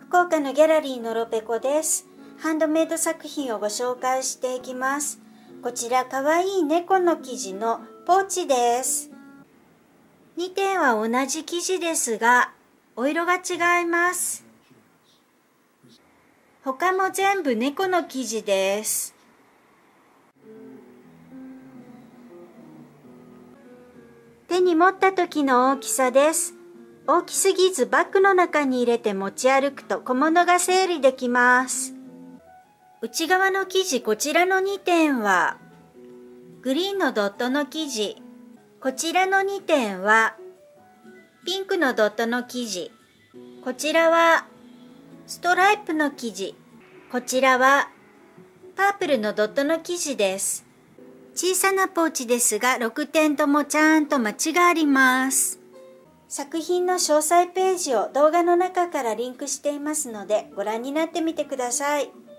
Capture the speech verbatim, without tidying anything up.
福岡のギャラリーのロペコです。ハンドメイド作品をご紹介していきます。こちらかわいい猫の生地のポーチです。にてんは同じ生地ですが、お色が違います。他も全部猫の生地です。手に持った時の大きさです。大きすぎずバッグの中に入れて持ち歩くと小物が整理できます。内側の生地、こちらのにてんはグリーンのドットの生地、こちらのにてんはピンクのドットの生地、こちらはストライプの生地、こちらはパープルのドットの生地です。小さなポーチですがろくてんともちゃんとマチがあります。作品の詳細ページを動画の中からリンクしていますのでご覧になってみてください。